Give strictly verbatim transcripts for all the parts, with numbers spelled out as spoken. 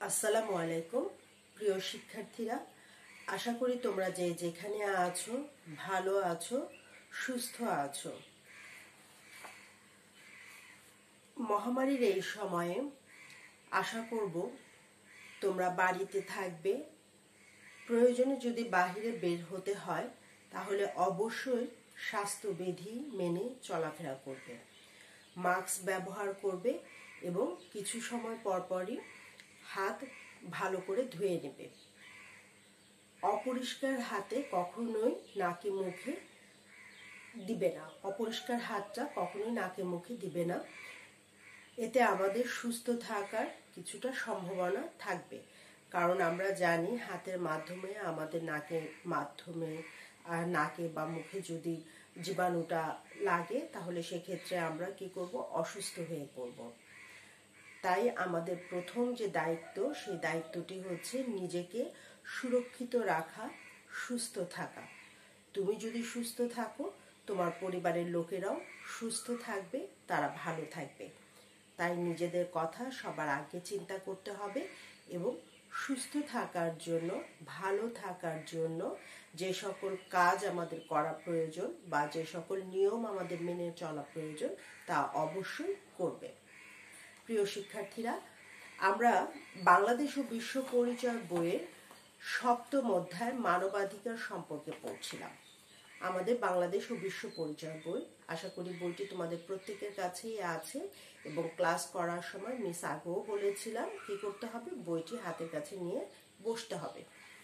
আসসালামু আলাইকুম প্রিয় শিক্ষার্থীরা, আশা করি তোমরা যে যেখানে আছো ভালো আছো, সুস্থ আছো। মহামারীর এই সময়ে আশা করব তোমরা বাড়িতে থাকবে। প্রয়োজনে যদি বাহিরে বের হতে হয় তাহলে অবশ্যই স্বাস্থ্যবিধি মেনে চলাফেরা করবে, মাস্ক ব্যবহার করবে এবং কিছু সময় পরপরই হাত ভালো করে ধুয়ে নেবে। অপরিষ্কার হাতে কখনোই নাকে মুখে দিবে না, অপরিষ্কার হাতটা কখনোই নাকে মুখে দিবে না। এতে আমাদের সুস্থ থাকার কিছুটা সম্ভাবনা থাকবে, কারণ আমরা জানি হাতের মাধ্যমে আমাদের নাকের মাধ্যমে আর নাকে বা মুখে যদি জীবাণুটা লাগে তাহলে সেক্ষেত্রে আমরা কি করব, অসুস্থ হয়ে পড়ব। তাই আমাদের প্রথম যে দায়িত্ব সেই দায়িত্বটি হচ্ছে নিজেকে সুরক্ষিত রাখা, সুস্থ থাকা। তুমি যদি সুস্থ থাকো তোমার পরিবারের লোকেরাও সুস্থ থাকবে, তারা ভালো থাকবে। তাই নিজেদের কথা সবার আগে চিন্তা করতে হবে এবং সুস্থ থাকার জন্য, ভালো থাকার জন্য যে সকল কাজ আমাদের করা প্রয়োজন বা যে সকল নিয়ম আমাদের মেনে চলা প্রয়োজন তা অবশ্যই করবে। প্রিয় শিক্ষার্থীরা, আমরা বাংলাদেশ ও বিশ্ব পরিচয় বইয়ের সপ্তম অধ্যায় মানবাধিকার সম্পর্কে পড়ছিলাম। আমাদের বাংলাদেশ ও বিশ্ব পরিচয় বই, আশা করি বইটি তোমাদের প্রত্যেকের কাছেই আছে এবং ক্লাস করার সময় মিস আগেও বলেছিলাম কি করতে হবে, বইটি হাতের কাছে নিয়ে বসতে হবে।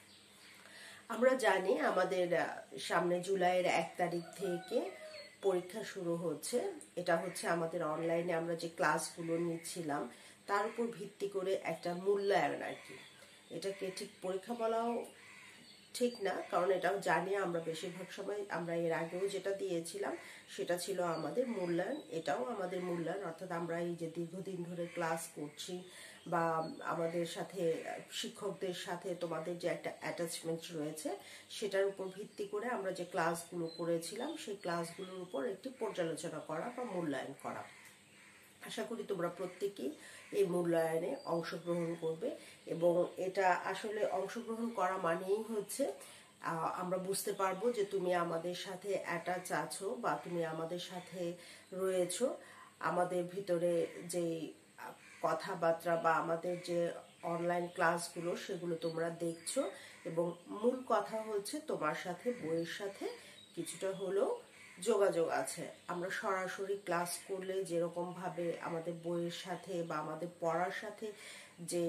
আমরা জানি আমাদের সামনে জুলাইয়ের এক তারিখ থেকে পরীক্ষা শুরু হচ্ছে। এটা হচ্ছে আমাদের অনলাইনে আমরা যে ক্লাসগুলো নিচ্ছিলাম তার উপর ভিত্তি করে একটা মূল্যায়ন আর কি। এটাকে ঠিক পরীক্ষা বলাও ঠিক না, কারণ এটাও জানি আমরা বেশিরভাগ সময় আমরা এর আগেও যেটা দিয়েছিলাম সেটা ছিল আমাদের মূল্যায়ন। এটাও আমাদের মূল্যায়ন, অর্থাৎ আমরা এই যে দীর্ঘদিন ধরে ক্লাস করছি বা আমাদের সাথে শিক্ষকদের সাথে তোমাদের যে একটা অ্যাটাচমেন্ট রয়েছে সেটার উপর ভিত্তি করে আমরা যে ক্লাসগুলো করেছিলাম সেই ক্লাসগুলোর উপর একটি পর্যালোচনা করা বা মূল্যায়ন করা। আশা করি তোমরা প্রত্যেকেই এই মূল্যায়নে অংশগ্রহণ করবে এবং এটা আসলে অংশগ্রহণ করা মানেই হচ্ছে আমরা বুঝতে পারবো যে তুমি আমাদের সাথে অ্যাটাচ আছো বা তুমি আমাদের সাথে রয়েছো। আমাদের ভিতরে যে কথাবার্তা বা আমাদের যে অনলাইন ক্লাসগুলো সেগুলো তোমরা দেখছো এবং মূল কথা হচ্ছে তোমার সাথে বইয়ের সাথে কিছুটা হলেও যোগাযোগ আছে। আমরা সরাসরি ক্লাস করলে যেরকম ভাবে আমাদের বইয়ের সাথে বা আমাদের পড়ার সাথে যে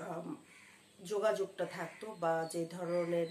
যোগাযোগটা থাকতো বা যে ধরনের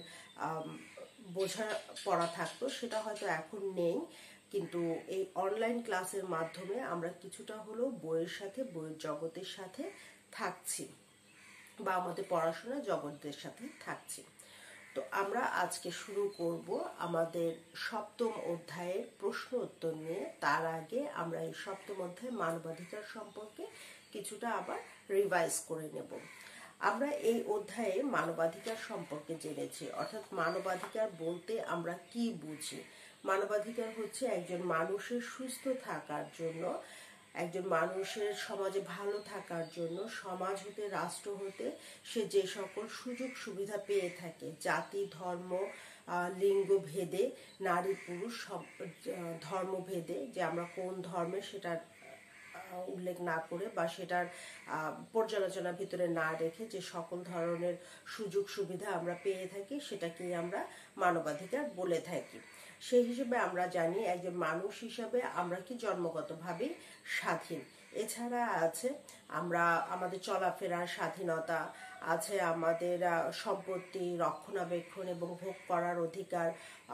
বোঝা পড়া থাকতো সেটা হয়তো এখন নেই, কিন্তু এই অনলাইন ক্লাসের মাধ্যমে আমরা কিছুটা হলেও বইয়ের সাথে, বইয়ের জগতের সাথে থাকছি বা আমাদের পড়াশোনার জগতের সাথে থাকছি। তো আমরা আজকে শুরু করব আমাদের সপ্তম অধ্যায়ের প্রশ্ন উত্তর নিয়ে। তার আগে আমরা এই সপ্তম অধ্যায় মানবাধিকার সম্পর্কে কিছুটা আবার রিভাইজ করে নেব। আমরা এই অধ্যায়ে মানবাধিকার সম্পর্কে জেনেছি, অর্থাৎ মানবাধিকার বলতে আমরা কি বুঝি। মানবাধিকার হচ্ছে একজন মানুষের সুস্থ থাকার জন্য, একজন মানুষের সমাজে ভালো থাকার জন্য, সমাজ হতে, রাষ্ট্র হতে সে যে সকল সুযোগ সুবিধা পেয়ে থাকে, জাতি, ধর্ম, লিঙ্গ ভেদে, নারী পুরুষ ধর্মভেদে, যে আমরা কোন ধর্মে সেটার উল্লেখ না করে বা সেটার পর্যালোচনার ভিতরে না রেখে যে সকল ধরনের সুযোগ সুবিধা আমরা পেয়ে থাকি সেটাকেই আমরা মানবাধিকার বলে থাকি। সেই হিসেবে আমরা জানি একজন মানুষ হিসাবে আমরা কি জন্মগতভাবে স্বাধীন। এছাড়া আছে আমরা আমাদের চলাফেরার স্বাধীনতা, আছে আমাদের সম্পত্তি রক্ষণাবেক্ষণ এবং ভোগ করার অধিকার,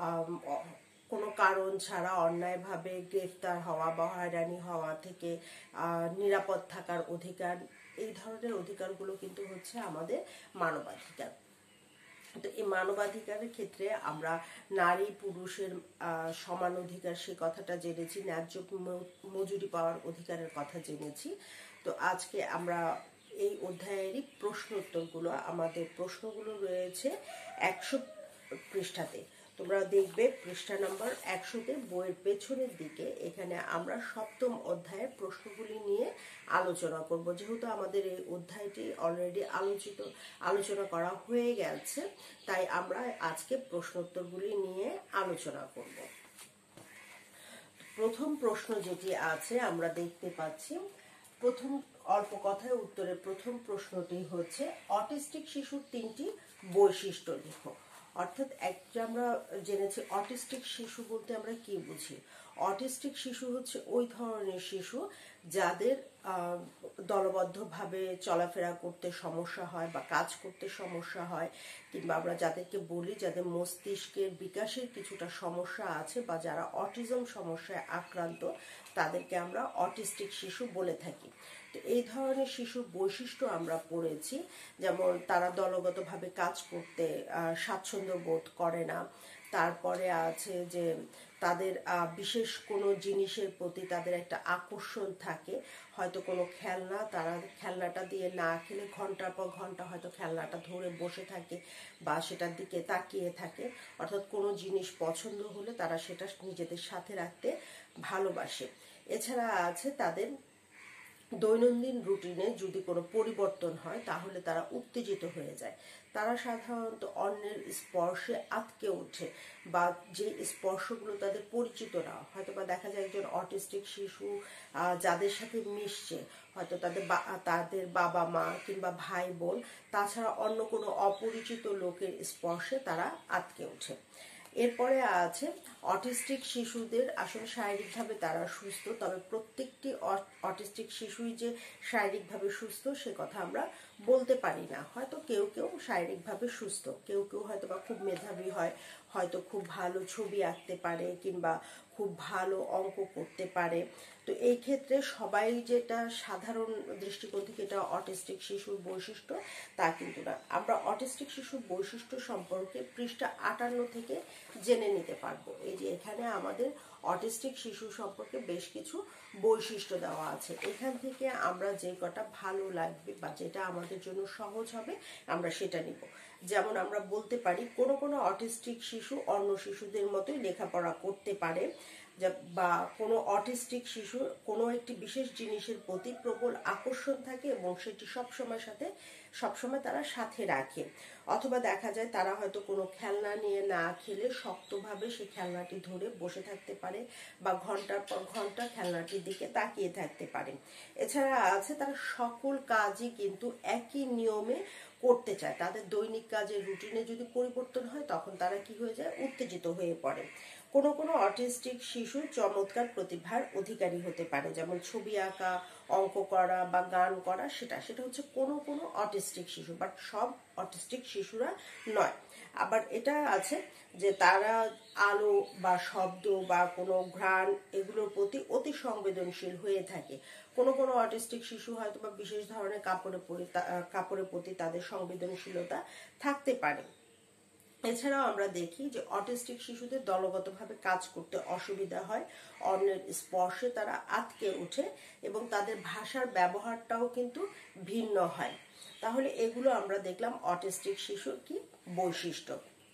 কোনো কারণ ছাড়া অন্যায়ভাবে গ্রেফতার হওয়া বা হয়রানি হওয়া থেকে নিরাপদ থাকার অধিকার। এই ধরনের অধিকারগুলো কিন্তু হচ্ছে আমাদের মানবাধিকার। তো এই মানবাধিকারের ক্ষেত্রে আমরা নারী পুরুষের সমান অধিকার সে কথাটা জেনেছি, ন্যায্য মজুরি পাওয়ার অধিকারের কথা জেনেছি। তো আজকে আমরা এই অধ্যায়েরই প্রশ্ন উত্তরগুলো, আমাদের প্রশ্নগুলো রয়েছে একশো পৃষ্ঠাতে। তোমরা দেখবে পৃষ্ঠা নাম্বার একশোতে বইয়ের পেছনের দিকে এখানে আমরা সপ্তম অধ্যায়ের প্রশ্নগুলি নিয়ে আলোচনা করব। যেহেতু আমাদের এই অধ্যায়টি অলরেডি আলোচিত আলোচনা করা হয়ে গেছে, তাই আমরা আজকে প্রশ্নোত্তরগুলি নিয়ে আলোচনা করব। প্রথম প্রশ্ন যেটি আছে আমরা দেখতে পাচ্ছি, প্রথম অল্প কথায় উত্তরের প্রথম প্রশ্নটি হচ্ছে অটিস্টিক শিশুর তিনটি বৈশিষ্ট্য লেখো। অর্থাৎ একটা আমরা জেনেছি অটিস্টিক শিশু বলতে আমরা কি বুঝি। অটিস্টিক শিশু হচ্ছে ওই ধরনের শিশু যাদের দলবদ্ধভাবে চলাফেরা করতে সমস্যা হয় বা কাজ করতে সমস্যা হয়, কিংবা আমরা যাদেরকে বলি যাদের মস্তিষ্কের বিকাশের কিছুটা সমস্যা আছে বা যারা অটিজম সমস্যায় আক্রান্ত, তাদেরকে আমরা অটিস্টিক শিশু বলে থাকি। তো এই ধরনের শিশুর বৈশিষ্ট্য আমরা পড়েছি, যেমন তারা দলগতভাবে কাজ করতে স্বাচ্ছন্দ্য বোধ করে না। তারপরে আছে যে তাদের বিশেষ কোনো জিনিসের প্রতি তাদের একটা আকর্ষণ থাকে, হয়তো কোনো খেলনা, তারা খেলনাটা দিয়ে না খেলে ঘন্টার পর ঘন্টা হয়তো খেলনাটা ধরে বসে থাকে বা সেটার দিকে তাকিয়ে থাকে। অর্থাৎ কোনো জিনিস পছন্দ হলে তারা সেটা নিজেদের সাথে রাখতে ভালোবাসে। এছাড়া আছে তাদের দৈনন্দিন রুটিনে যদি কোনো পরিবর্তন হয় তাহলে তারা উত্তেজিত হয়ে যায়। তারা সাধারণত অন্যের স্পর্শে আটকে ওঠে বা যে স্পর্শগুলো তাদের পরিচিত না, হয়তো বা দেখা যায় একজন অটিস্টিক শিশু যাদের সাথে মিশছে, হয়তো তাদের তাদের বাবা মা কিংবা ভাই বোন, তাছাড়া অন্য কোনো অপরিচিত লোকের স্পর্শে তারা আটকে ওঠে। এরপরে আছে অটিস্টিক শিশুদের আসলে শারীরিকভাবে তারা সুস্থ, তবে প্রত্যেকটি অটিস্টিক শিশুই যে শারীরিকভাবে সুস্থ সে কথা আমরা বলতে পারি না। হয়তো কেউ কেউ শারীরিকভাবে সুস্থ, কেউ কেউ হয়তো বা খুব মেধাবী হয়, হয়তো খুব ভালো ছবি আঁকতে পারে কিংবা খুব ভালো অঙ্ক করতে পারে। তো এই ক্ষেত্রে সবাই যেটা সাধারণ দৃষ্টিকোণ থেকে এটা অটিস্টিক শিশুর বৈশিষ্ট্য তা কিন্তু না। আমরা অটিস্টিক শিশুর বৈশিষ্ট্য সম্পর্কে পৃষ্ঠা আটান্ন থেকে জেনে নিতে পারবো। এই যে এখানে আমাদের অটিস্টিক শিশু সম্পর্কে বেশ কিছু বৈশিষ্ট্য দেওয়া আছে, এখান থেকে আমরা যে কটা ভালো লাগবে বা যেটা আমাদের জন্য সহজ হবে আমরা সেটা নিব। যেমন আমরা বলতে পারি কোনো কোনো অটিস্টিক শিশু অন্য শিশুদের মতোই লেখাপড়া করতে পারে, বা কোনো অটিস্টিক শিশুর কোনো একটি বিশেষ জিনিসের প্রতি প্রবল আকর্ষণ থাকে এবং সেটি সবসময় সাথে সবসময় তারা সাথে রাখে। অথবা দেখা যায় তারা হয়তো কোনো খেলনা নিয়ে না খেলে শক্তভাবে সেই খেলনাটি ধরে বসে থাকতে পারে বা ঘন্টার পর ঘন্টা খেলনাটির দিকে তাকিয়ে থাকতে পারে। এছাড়া আছে তারা সকল কাজই কিন্তু একই নিয়মে করতে চায়। তাদের দৈনিক কাজের রুটিনে যদি পরিবর্তন হয় তখন তারা কি হয়ে যায়, উত্তেজিত হয়ে পড়ে। কোনো কোনো অটিস্টিক শিশু চমৎকার প্রতিভার অধিকারী হতে পারে, যেমন ছবি আঁকা, অঙ্ক করা বা গান করা, সেটা সেটা হচ্ছে কোনো কোনো অটিস্টিক শিশু, বাট সব অটিস্টিক শিশুরা নয়। আবার এটা আছে যে তারা আলো বা শব্দ বা কোনো ঘ্রাণ এগুলোর প্রতি অতি সংবেদনশীল হয়ে থাকে। কোনো কোনো অটিস্টিক শিশু হয়তো বা বিশেষ ধরনের কাপড়ের প্রতি কাপড়ের প্রতি তাদের সংবেদনশীলতা থাকতে পারে। এছাড়াও আমরা দেখি যে অটিস্টিক শিশুদের দলগতভাবে কাজ করতে অসুবিধা হয়, অন্যের স্পর্শে তারা আটকে ওঠে এবং তাদের ভাষার ব্যবহারটাও কিন্তু ভিন্ন হয়। তাহলে এগুলো আমরা দেখলাম অটিস্টিক শিশুর কি বৈশিষ্ট্য।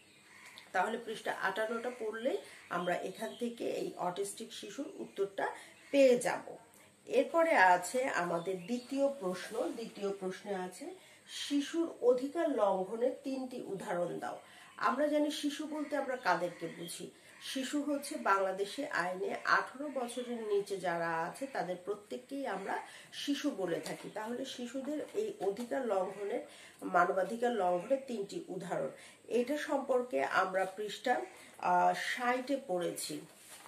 তাহলে পৃষ্ঠা আটান্নটা পড়লে আমরা এখান থেকে এই অটিস্টিক শিশুর উত্তরটা পেয়ে যাব। এরপরে আছে আমাদের দ্বিতীয় প্রশ্ন। দ্বিতীয় প্রশ্নে আছে শিশুর অধিকার লঙ্ঘনের তিনটি উদাহরণ দাও। আমরা জানি শিশু বলতে আমরা কাদেরকে বুঝি। শিশু হচ্ছে বাংলাদেশে আইনে আঠারো বছরের নিচে যারা আছে তাদের প্রত্যেককেই আমরা শিশু বলে থাকি। তাহলে শিশুদের এই অধিকার লঙ্ঘনের, মানবাধিকার লঙ্ঘনের তিনটি উদাহরণ, এটা সম্পর্কে আমরা পৃষ্ঠা আহ ষাটে পড়েছি।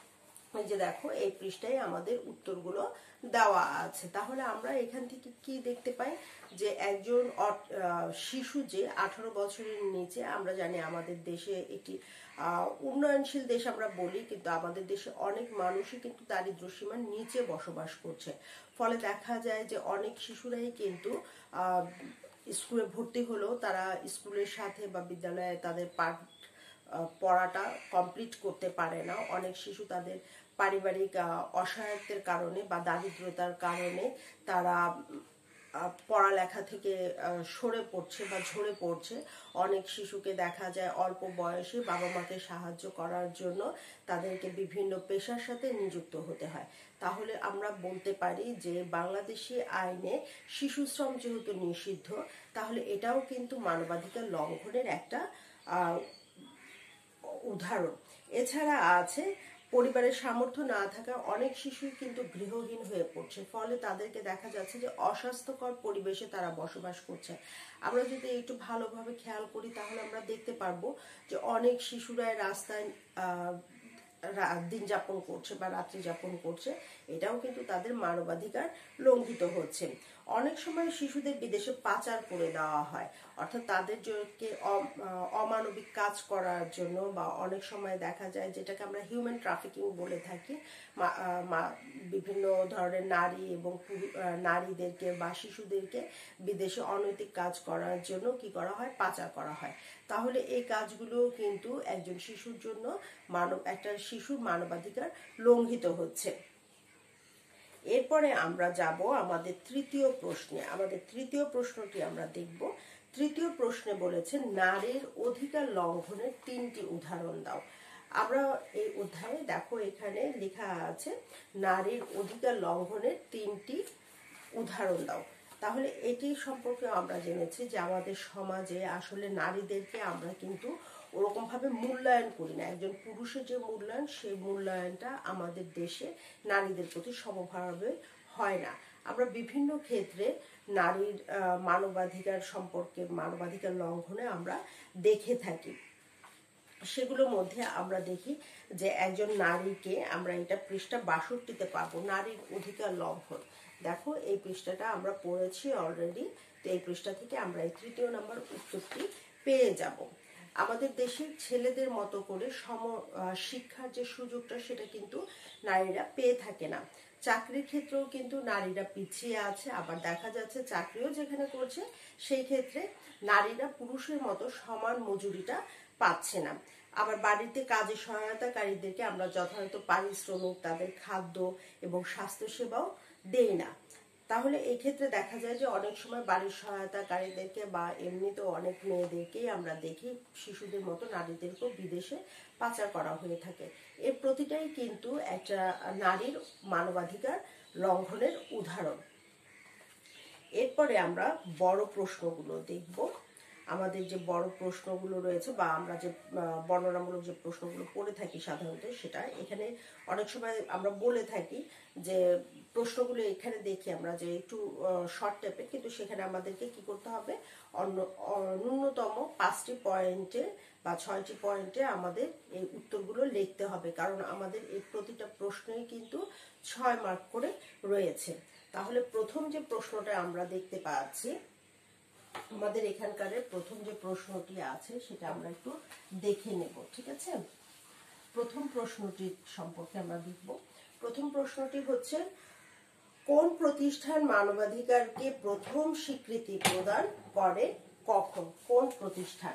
এই যে দেখো এই পৃষ্ঠায় আমাদের উত্তরগুলো দেওয়া আছে। তাহলে আমরা এখান থেকে কি দেখতে পাই যে একজন শিশু যে আঠারো বছরের নিচে, আমরা জানি আমাদের দেশে একটি আহ উন্নয়নশীল দেশ আমরা বলি, কিন্তু আমাদের দেশে অনেক মানুষই কিন্তু দারিদ্র সীমার নিচে বসবাস করছে। ফলে দেখা যায় যে অনেক শিশুরাই কিন্তু আহ স্কুলে ভর্তি হলেও তারা স্কুলের সাথে বা বিদ্যালয়ে তাদের পাঠ পড়াটা কমপ্লিট করতে পারে না। অনেক শিশু তাদের পারিবারিক অসহায়ত্বের কারণে বা দারিদ্রতার কারণে তারা পড়ালেখা থেকে সরে পড়ছে বা ঝরে পড়ছে। অনেক শিশুকে দেখা যায় অল্প বয়সে বাবা মাকে সাহায্য করার জন্য তাদেরকে বিভিন্ন পেশার সাথে নিযুক্ত হতে হয়। তাহলে আমরা বলতে পারি যে বাংলাদেশি আইনে শিশু শ্রম যেহেতু নিষিদ্ধ, তাহলে এটাও কিন্তু মানবাধিকার লঙ্ঘনের একটা উদাহরণ। এছাড়া আছে পরিবারের সামর্থ্য না থাকা অনেক শিশুই কিন্তু গৃহহীন হয়ে পড়ছে, ফলে তাদেরকে দেখা যাচ্ছে যে অস্বাস্থ্যকর পরিবেশে তারা বসবাস করছে। আমরা যদি একটু ভালোভাবে খেয়াল করি তাহলে আমরা দেখতে পারবো যে অনেক শিশুরাই রাস্তায় দিন যাপন করছে বা রাত্রি যাপন করছে, এটাও কিন্তু তাদের মানবাধিকার লঙ্ঘিত হচ্ছে। অনেক সময় শিশুদের বিদেশে পাচার করে দেওয়া হয়, অর্থাৎ তাদেরকে অমানবিক কাজ করার জন্য, বা অনেক সময় দেখা যায় যেটাকে আমরা হিউম্যান ট্রাফিকিং বলে থাকি, বিভিন্ন ধরনের নারী এবং নারীদেরকে বা শিশুদেরকে বিদেশে অনৈতিক কাজ করার জন্য কি করা হয়, পাচার করা হয়। তাহলে এই কাজগুলো কিন্তু একজন শিশুর জন্য মানব একটা শিশুর মানবাধিকার লঙ্ঘিত হচ্ছে। এরপরে আমরা যাব আমাদের তৃতীয় প্রশ্নে। আমাদের তৃতীয় প্রশ্নটি আমরা দেখব। তৃতীয় প্রশ্নে বলেছে নারীর অধিকার লঙ্ঘনের তিনটি উদাহরণ দাও। আমরা এই অধ্যায়ে দেখো এখানে লেখা আছে নারীর অধিকার লঙ্ঘনের তিনটি উদাহরণ দাও। তাহলে এটি সম্পর্কে আমরা জেনেছি যে আমাদের সমাজে আসলে নারীদেরকে আমরা কিন্তু ওরকম ভাবে মূল্যায়ন করি না। একজন পুরুষের যে মূল্যায়ন, সেই মূল্যায়নটা আমাদের দেশে নারীদের প্রতি সমভাবে হয় না। আমরা বিভিন্ন ক্ষেত্রে নারীর মানবাধিকার সম্পর্কে, মানবাধিকার লঙ্ঘনে আমরা দেখে থাকি। সেগুলোর মধ্যে আমরা দেখি যে একজন নারীকে আমরা এটা পৃষ্ঠা বাষট্টিতে পাবো, নারীর অধিকার লঙ্ঘন। দেখো এই পৃষ্ঠাটা আমরা পড়েছি অলরেডি, তো এই পৃষ্ঠা থেকে আমরা এই তৃতীয় নম্বর উত্তরটি পেয়ে যাব। আমাদের দেশের ছেলেদের মতো করে সম শিক্ষার যে সুযোগটা সেটা কিন্তু নারীরা পেয়ে থাকে না। চাকরির ক্ষেত্রেও কিন্তু নারীরা পিছিয়ে আছে, আবার দেখা যাচ্ছে চাকরিও যেখানে করছে সেই ক্ষেত্রে নারীরা পুরুষের মতো সমান মজুরিটা পাচ্ছে না। আবার বাড়িতে কাজে সহায়তাকারীদেরকে আমরা যথাযথ পারিশ্রমিক, তাদের খাদ্য এবং স্বাস্থ্য সেবাও দেই না। তাহলে এই ক্ষেত্রে দেখা যায় যে অনেক সময় বাড়ির সহায়তাকারীদেরকে বা এমনিতেও অনেক মেয়েদেরকেই আমরা দেখি শিশুদের মতো নারীদেরকেও বিদেশে পাচার করা হয়ে থাকে। এর প্রতিটাই কিন্তু একটা নারীর মানবাধিকার লঙ্ঘনের উদাহরণ। এরপরে আমরা বড় প্রশ্নগুলো দেখব। আমাদের যে বড় প্রশ্নগুলো রয়েছে বা আমরা যে বর্ণনামূলক যে প্রশ্নগুলো পড়ে থাকি সাধারণত, সেটা এখানে অনেক সময় আমরা বলে থাকি যে প্রশ্নগুলো এখানে দেখি আমরা যে একটু শর্ট টাইপের, কিন্তু সেখানে আমাদেরকে কি করতে হবে, অন্য ন্যূনতম পাঁচটি পয়েন্টে বা ছয়টি পয়েন্টে আমাদের এই উত্তরগুলো লিখতে হবে, কারণ আমাদের এই প্রতিটা প্রশ্নই কিন্তু ছয় মার্ক করে রয়েছে। তাহলে প্রথম যে প্রশ্নটা আমরা দেখতে পাচ্ছি, আমাদের এখানকার প্রথম যে প্রশ্নটি আছে সেটা আমরা একটু দেখে নেব, ঠিক আছে? প্রথম প্রশ্নটি সম্পর্কে আমরা দেখব। প্রথম প্রশ্নটি হচ্ছে কোন প্রতিষ্ঠান মানবাধিকারকে প্রথম স্বীকৃতি প্রদান করে, কখন? কোন প্রতিষ্ঠান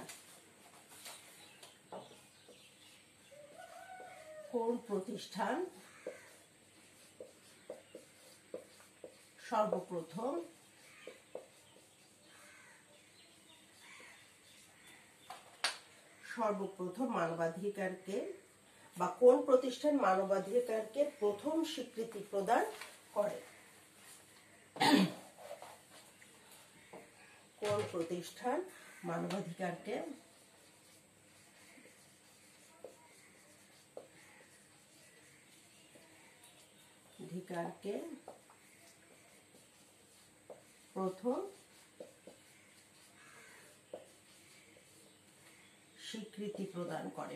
কোন প্রতিষ্ঠান সর্বপ্রথম সর্বপ্রথম মানবাধিকারকে বা কোন প্রতিষ্ঠান মানবাধিকারকে প্রথম স্বীকৃতি প্রদান করে? কোন প্রতিষ্ঠান মানবাধিকারকে অধিকারকে প্রথম স্বীকৃতি প্রদান করে?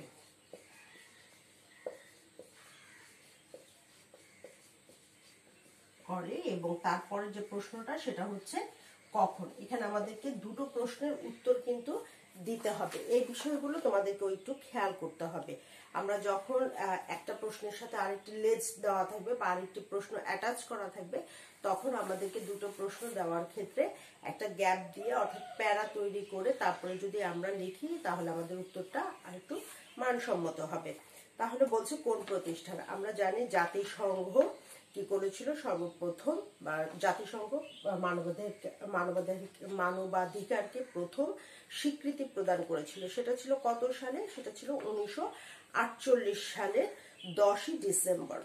করে এবং তারপরে যে প্রশ্নটা সেটা হচ্ছে কখন। এখানে আমাদেরকে দুটো প্রশ্নের উত্তর কিন্তু দিতে হবে। এই বিষয়গুলো তোমাদেরকে একটু খেয়াল করতে হবে। আমরা যখন একটা প্রশ্নের সাথে আরেকটি লেজ দেওয়া থাকবে বা আরেকটি প্রশ্ন অ্যাটাচ করা থাকবে, তখন আমাদেরকে দুটো প্রশ্ন দেওয়ার ক্ষেত্রে একটা গ্যাপ দিয়ে অর্থাৎ প্যারা তৈরি করে তারপরে যদি আমরা লিখি তাহলে আমাদের উত্তরটা আরেকটু মানসম্মত হবে। তাহলে বলছে কোন প্রতিষ্ঠান? আমরা জানি জাতিসংঘ কি করেছিল? সর্বপ্রথম বা জাতিসংঘ মানবাধিকার মানবাধিকার মানবাধিকারকে প্রথম স্বীকৃতি প্রদান করেছিল। সেটা ছিল কত সালে? সেটা ছিল উনিশশো আটচল্লিশ সালের দশই ডিসেম্বর।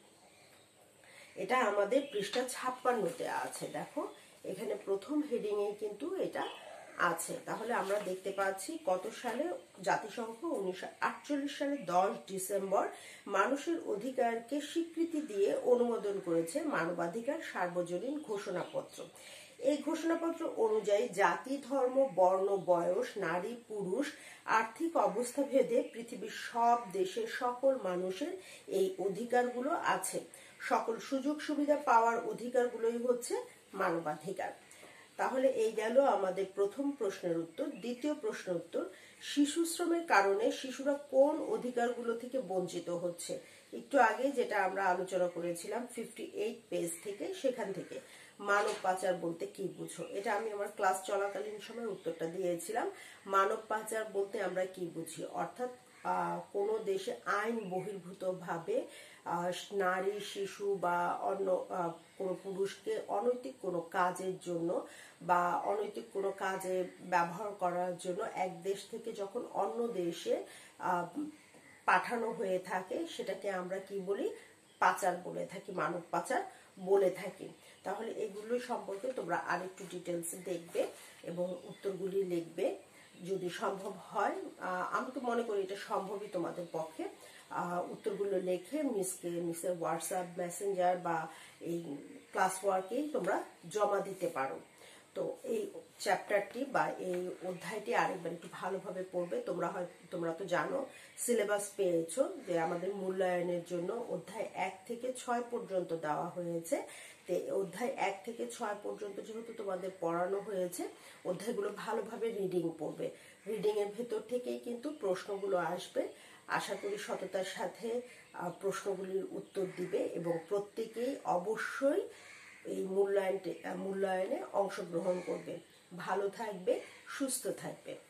এটা আমাদের পৃষ্ঠা ছাপ্পান্নতে আছে। দেখো এখানে প্রথম হেডিং এ কিন্তু এটা আছে। তাহলে আমরা দেখতে পাচ্ছি কত সালে জাতিসংঘ উনিশশো আটচল্লিশ সালে দশ ডিসেম্বর মানুষের অধিকারকে স্বীকৃতি দিয়ে অনুমোদন করেছে মানবাধিকার সার্বজনীন ঘোষণাপত্র। এই ঘোষণাপত্র অনুযায়ী জাতি, ধর্ম, বর্ণ, বয়স, নারী, পুরুষ, আর্থিক অবস্থা ভেদে পৃথিবীর সব দেশের সকল মানুষের এই অধিকারগুলো আছে। সকল সুযোগ সুবিধা পাওয়ার অধিকারগুলোই হচ্ছে মানবাধিকার। তাহলে এই গেল আমাদের প্রথম প্রশ্নের উত্তর। দ্বিতীয় প্রশ্ন উত্তর, শিশু শ্রমের কারণে শিশুরা কোন অধিকারগুলো থেকে বঞ্চিত হচ্ছে? একটু আগে যেটা আমরা আলোচনা করেছিলাম ফিফটি এইট পেজ থেকে, সেখান থেকে মানব পাচার বলতে কি বুঝো? এটা আমি আমার ক্লাস চলাকালীন সময় উত্তরটা দিয়েছিলাম। মানব পাচার বলতে আমরা কি বুঝি? অর্থাৎ কোনো দেশে আইন বহির্ভূত ভাবে নারী, শিশু বা অন্য কোনো পুরুষকে অনৈতিক কোনো কাজের জন্য বা অনৈতিক কোনো কাজে ব্যবহার করার জন্য এক দেশ থেকে যখন অন্য দেশে পাঠানো হয়ে থাকে, সেটাকে আমরা কি বলি? পাচার বলে থাকি, মানব পাচার বলে থাকি। তাহলে এগুলো সম্পর্কে তোমরা আরেকটু ডিটেলস দেখবে এবং উত্তরগুলি লিখবে যদি সম্ভব হয়। আমি তো মনে করি এটা সম্ভবই তোমাদের পক্ষে। উত্তরগুলো লিখে মিসকে মিসের হোয়াটসঅ্যাপ মেসেঞ্জার বা এই ক্লাস ওয়ার্কেই তোমরা জমা দিতে পারো। তো এই চ্যাপ্টারটি বা এই অধ্যায়টি আরেকবার একটু ভালোভাবে পড়বে। তোমরা হয় তোমরা তো জানো সিলেবাস পেয়েছো যে আমাদের মূল্যায়নের জন্য অধ্যায় এক থেকে ছয় পর্যন্ত দেওয়া হয়েছে। তো অধ্যায় এক থেকে ছয় পর্যন্ত যেহেতু তোমাদের পড়ানো হয়েছে, অধ্যায়গুলো ভালোভাবে রিডিং পড়বে। রিডিং এর ভেতর থেকেই কিন্তু প্রশ্নগুলো আসবে। আশা করি সততার সাথে প্রশ্নগুলির উত্তর দিবে এবং প্রত্যেকেই অবশ্যই এই মূল্যায়ন মূল্যায়নে অংশগ্রহণ করবে। ভালো থাকবে, সুস্থ থাকবে।